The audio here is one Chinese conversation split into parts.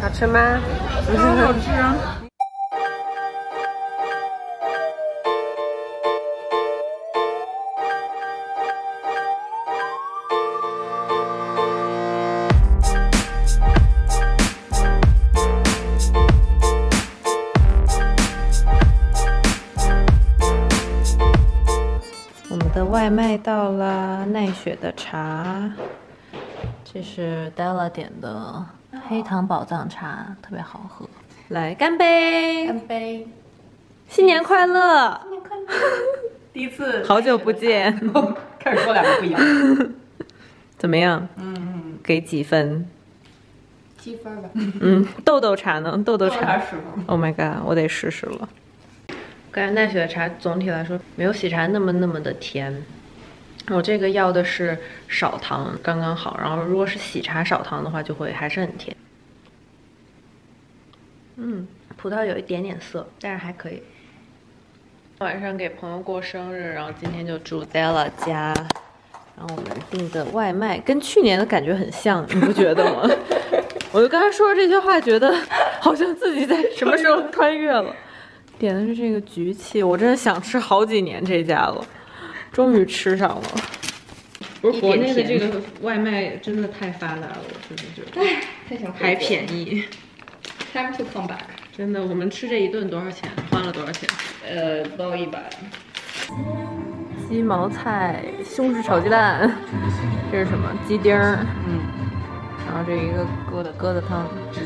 好吃吗？ 好吃啊！ 我们的外卖到了，奈雪的茶，这是 Della 点的黑糖宝藏茶，特别好喝。来，干杯！ 干杯！ 新年快乐！ 新年快乐！第一次， 好久不见， 开始说两个不一样。 怎么样？给几分？7分吧。豆豆茶呢？豆豆茶 10分。 Oh my god， 我得试试了。感觉奈雪的茶总体来说没有喜茶那么的甜。我这个要的是少糖，刚刚好。然后如果是喜茶少糖的话，就会还是很甜。葡萄有一点点涩，但是还可以。晚上给朋友过生日，然后今天就住 Della 家。然后我们订的外卖跟去年的感觉很像，你不觉得吗？我就刚才说这些话，觉得好像自己在什么时候穿越了。点的是这个菊气，我真的想吃好几年这家了，终于吃上了。不是国内的这个外卖真的太发达了，我真的觉得， 太想还便宜。 Time to come back。 真的，我们吃这一顿多少钱？花了多少钱？ 不到100。 鸡毛菜、西红柿炒鸡蛋，这是什么？鸡丁儿。然后这一个疙瘩汤。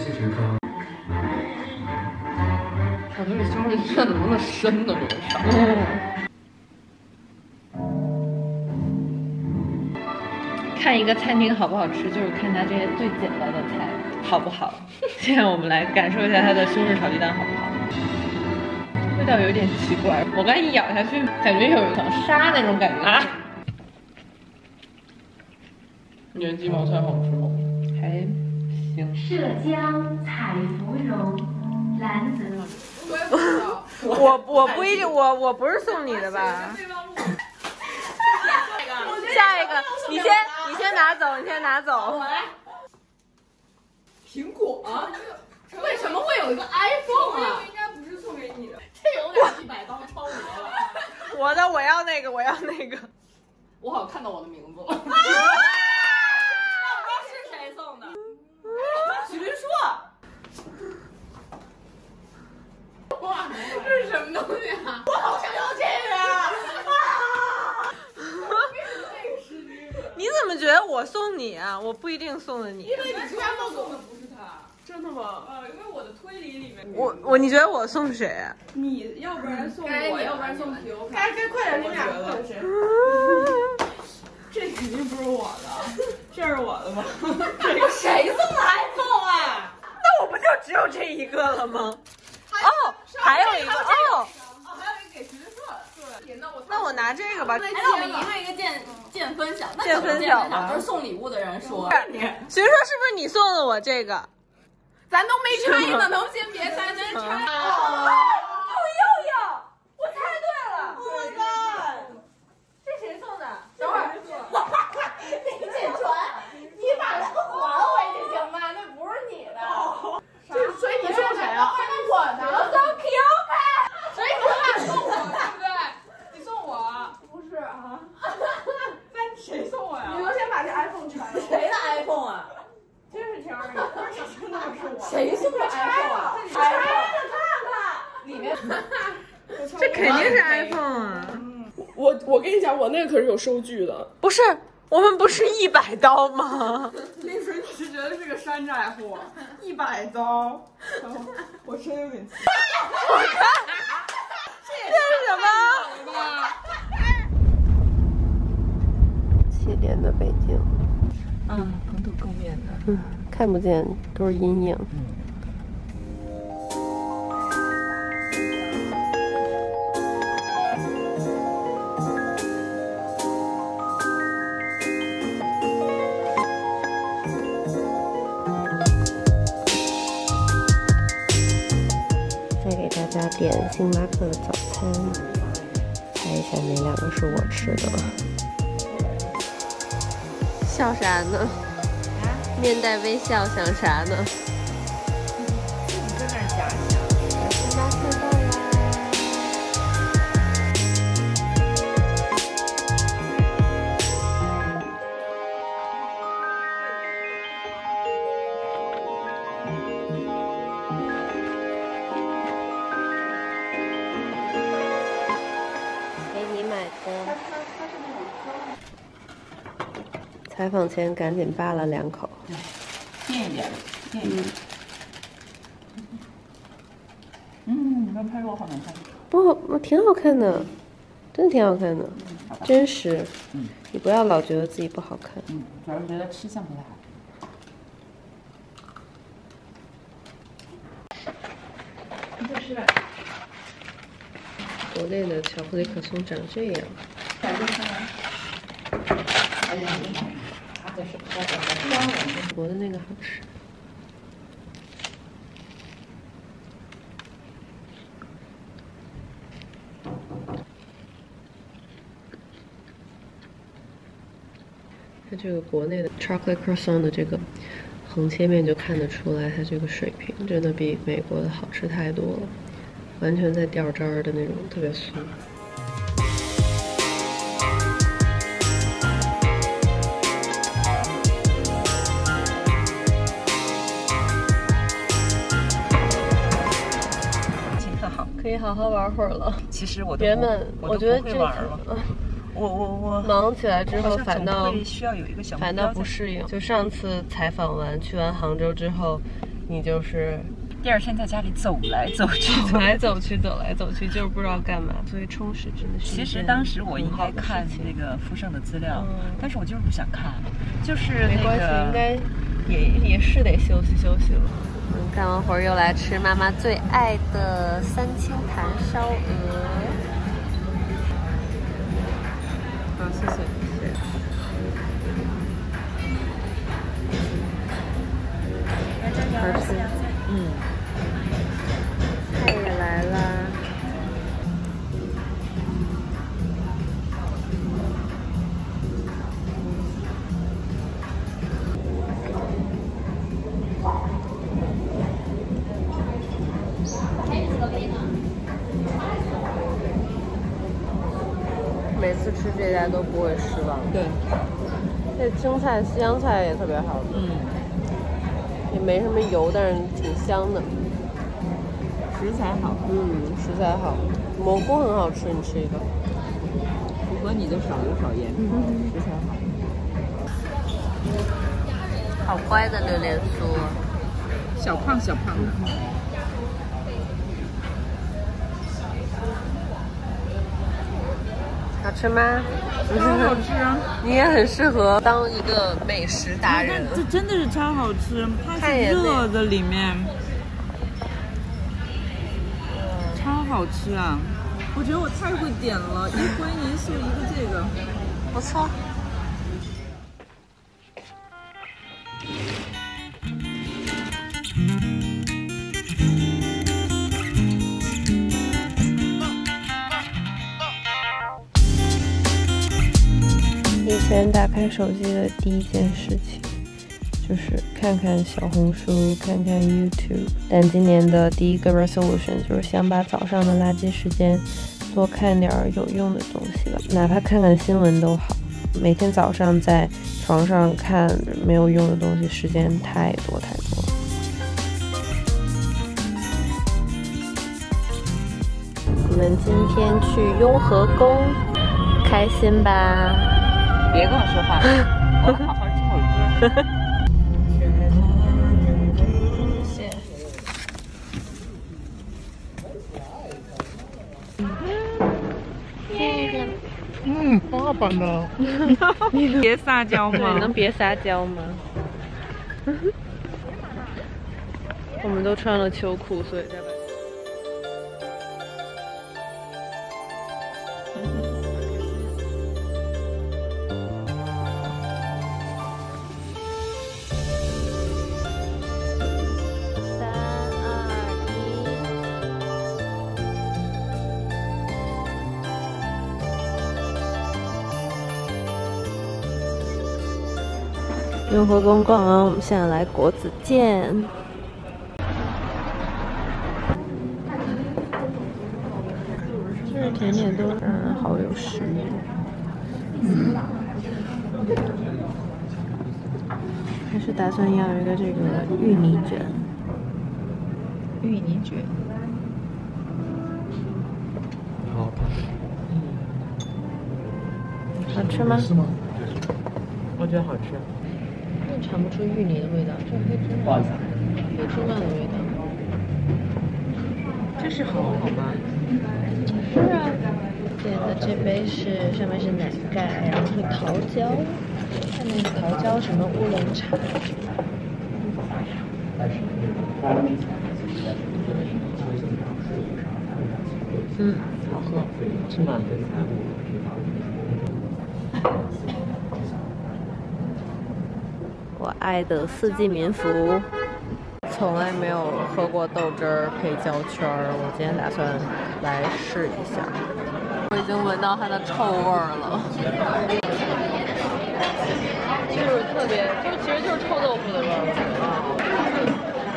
我觉得这西红柿鸡蛋怎么那么深呢？这个勺。 看一个餐厅好不好吃，就是看它这些最简单的菜好不好。现在我们来感受一下它的西红柿炒鸡蛋好不好？味道有点奇怪，我刚一咬下去，感觉有一层沙那种感觉啊。 你觉得鸡毛菜好吃吗？ 还行。 浙江采芙蓉蓝泽。 我不一定，我不是送你的吧？下一个，你先拿走，你先拿走。 我来。苹果啊？为什么会有一个 iPhone 啊？应该不是送给你的，这有点100刀超额了。 我的，我要那个，我要那个。 我好像看到我的名字了。我不知道是谁送的。许林硕。哇，这是什么东西啊？我好想要这个。 你怎么觉得我送你啊？我不一定送的你。 因为你之前送的不是他。真的吗？因为我的推理里面。 你觉得我送谁啊？ 你要不然送我，要不然送皮欧卡。该快点，你们俩送谁？这肯定不是我的，这是我的吗？这个谁送的 iPhone 啊？ 那我不就只有这一个了吗？哦，还有一个哦。 还有一个给徐志硕的。对， 那我拿这个吧。 那我们一个一个见分晓。 见分晓吧。 都是送礼物的人说。 徐说是不是你送的我这个？ 咱都没拆呢，能先别拆，先拆。我猜对了！我的God，这谁送的？等会儿，你简传，你把它还回去行吗？那不是你的。所以你送谁啊？我的。我送 Q 所以你俩送我，对不对？你送我。不是啊。那谁送我呀？你能先把这 iPhone 拆了？谁的 iPhone 啊？真是天儿，这真的是我。谁送的 iPhone 啊？拆了看看，里面。 这肯定是 iPhone 啊！ 我跟你讲，我那个可是有收据的。 不是，我们不是100刀吗？ 那时候你是觉得是个山寨货，100刀，然后我真有点气。 我看这是什么？7点的北京。 蓬头垢面的。 看不见，都是阴影。再给大家点星巴克的早餐，猜一下哪2个是我吃的？笑啥呢？面带微笑想啥呢？ 给你买的。采访前赶紧扒了2口。 垫一点，垫一点。你们拍我好难看。 不，挺好看的，真的挺好看的，真实。你不要老觉得自己不好看。 主要是觉得吃相不太好。你就吃吧。 国内的巧克力可颂长这样。国的那个好吃。它这个国内的 chocolate croissant 的这个横切面就看得出来，它这个水平真的比美国的好吃太多了，完全在掉渣儿的那种，特别酥。可以好好玩会儿了。 其实我都原本我觉得这玩了。我忙起来之后反倒需要有一个小反倒不适应。就上次采访完去完杭州之后，你就是第2天在家里走来走去， 走来走去，就是不知道干嘛。所以充实真的是。 其实当时我应该看那个富盛的资料，但是我就是不想看，就是没关系，应该也是得休息休息了。干完活儿又来吃妈妈最爱的3清盘烧鹅。好，谢谢。好吃。菜也来啦。每次吃这家都不会失望。 对， 这青菜、西洋菜也特别好。也没什么油，但是挺香的。 食材好。 食材好。蘑菇很好吃，你吃一个。 符合你的少油少盐。食材好。 好乖的榴莲酥。 小胖的。 好吃吗？ 超好吃啊！ 你也很适合当一个美食达人。 这真的是超好吃，它是热的里面，超好吃啊！我觉得我太会点了，一荤一素，一个这个， 不错。以前打开手机的第一件事情就是看看小红书，看看 YouTube。但今年的第一个 resolution 就是想把早上的垃圾时间多看点有用的东西了，哪怕看看新闻都好。每天早上在床上看没有用的东西时间太多太多了。我们今天去雍和宫，开心吧？ 别跟我说话，我好好听会儿歌。 爸爸呢？ 你别撒娇吗？ 对，能别撒娇吗？我们都穿了秋裤，所以在外。雍和宫逛完，我们现在来国子监。就是甜点都让人好有食欲。还是打算要一个这个芋泥卷。 芋泥卷， 好， 好吃吗？ 是吗？ 我觉得好吃。 那尝不出芋泥的味道，这黑芝麻，黑芝麻的味道。 这是好吗？ 是啊，点的这杯是上面是奶盖，然后是桃胶，下面是桃胶什么乌龙茶。好喝。 是吗？ 我爱的四季民福，从来没有喝过豆汁儿配焦圈儿，我今天打算来试一下。我已经闻到它的臭味儿了，就是特别，其实就是臭豆腐的味儿。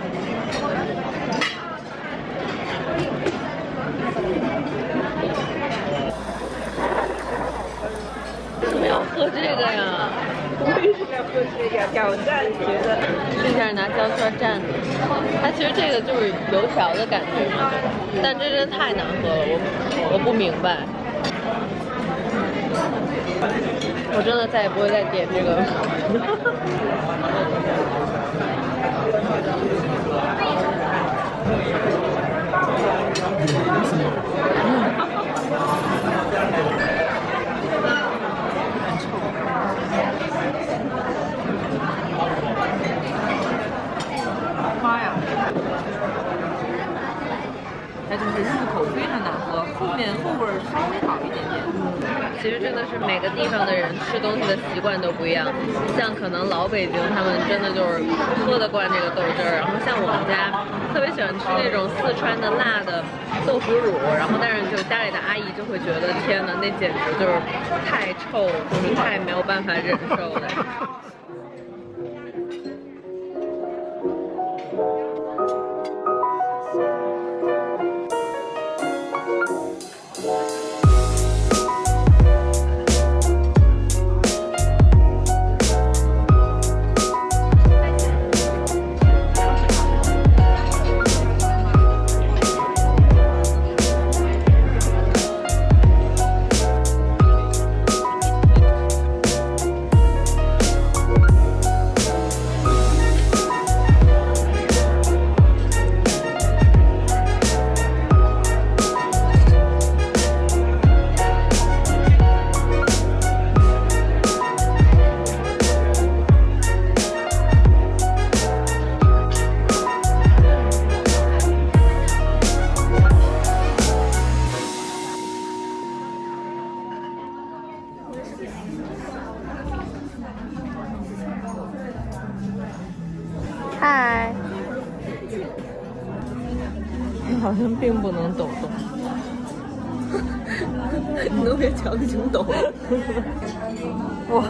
为什么要喝这个呀？ 为什么要喝这个？挑战觉得这下拿胶圈蘸的，它其实这个就是油条的感觉嘛，但这真的太难喝了，我不明白，我真的再也不会再点这个。 妈呀！它就是入口非常难喝，后味儿稍微好一点点。 其实真的是每个地方的人吃东西的习惯都不一样，像可能老北京他们真的就是喝得惯这个豆汁儿，然后像我们家特别喜欢吃那种四川的辣的豆腐乳，然后但是就家里的阿姨就会觉得天哪，那简直就是太臭，就是太没有办法忍受了。嗨，好像并不能抖动，你都别瞧，已经抖了。哇，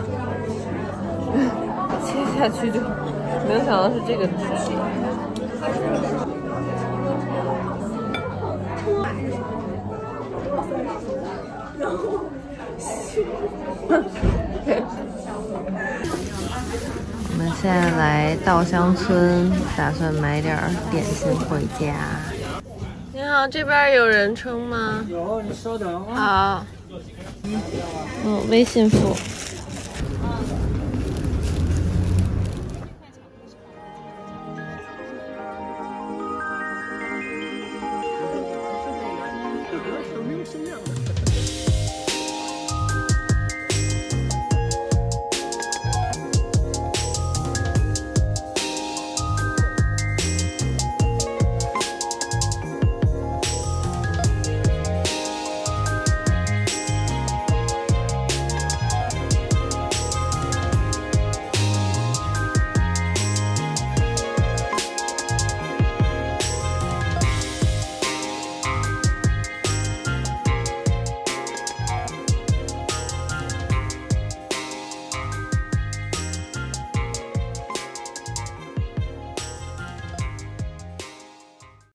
切下去就没有想到是这个质地。我们现在来稻香村，打算买点点心回家。你好，这边有人称吗？ 有，你稍等啊。 好。微信付。